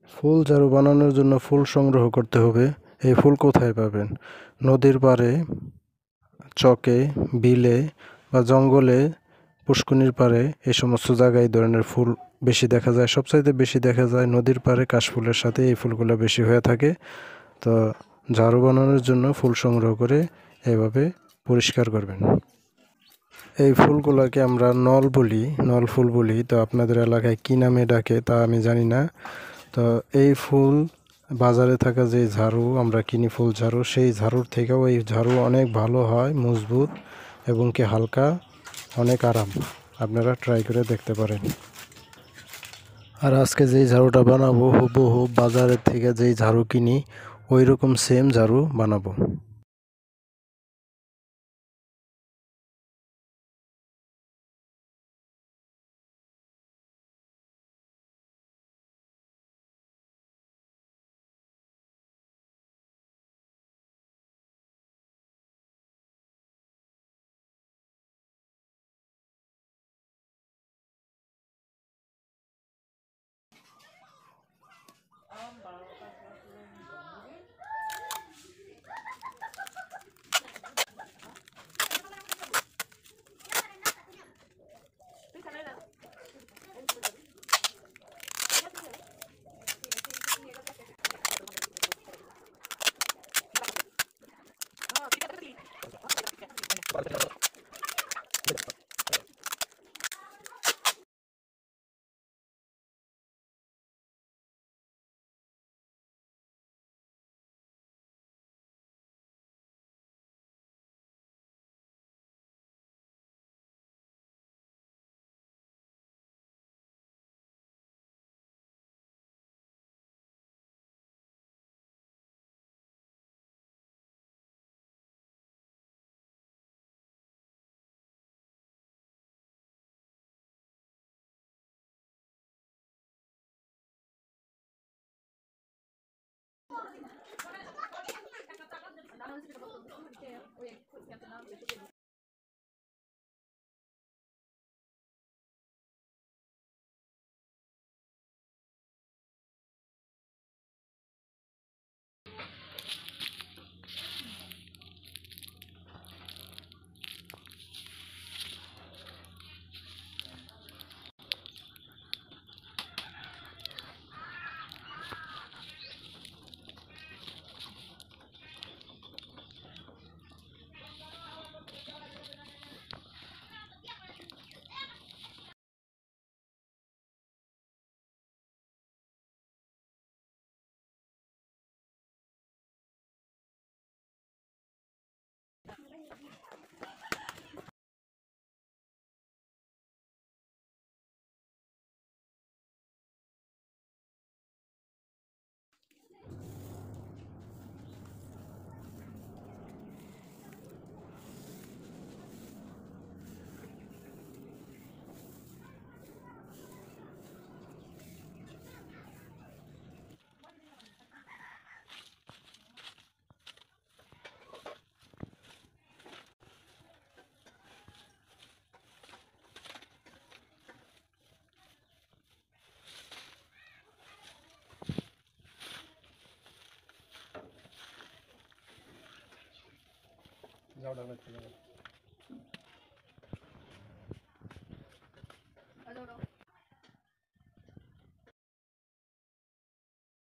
ফুল ঝাড়ু বানানোর জন্য ফুল সংগ্রহ করতে হবে। এই ফুল কোথায় পাবেন? নদীর পাড়ে, চকে, বিলে বা জঙ্গলে, পুষ্করিণীর পাড়ে এই সমস্ত জায়গায় এই ধরনের ফুল বেশি দেখা যায়। সবচাইতে বেশি দেখা যায় নদীর পাড়ে কাশফুলের সাথে এই ফুলগুলো বেশি হয়ে থাকে। তো ঝাড়ু বানানোর জন্য ফুল সংগ্রহ করে এভাবে পরিষ্কার করবেন। এই ফুলগুলোকে আমরা নল বলি, নল ফুল বলি। তো আপনাদের এলাকায় কী নামে ডাকে তা আমি জানি না। তো এই ফুল বাজারে থাকা যে ঝাড়ু আমরা কিনি, ফুল ঝাড়ু, সেই ঝাড়ুর থেকেও এই ঝাড়ু অনেক ভালো হয়, মজবুত এবং কি হালকা, অনেক আরাম। আপনারা ট্রাই করে দেখতে পারেন। আর আজকে যেই ঝাড়ুটা বানাবো হুবহু বাজারের থেকে যেই ঝাড়ু কিনি ওই রকম সেম ঝাড়ু বানাবো। যাও ডালা চলে যাও।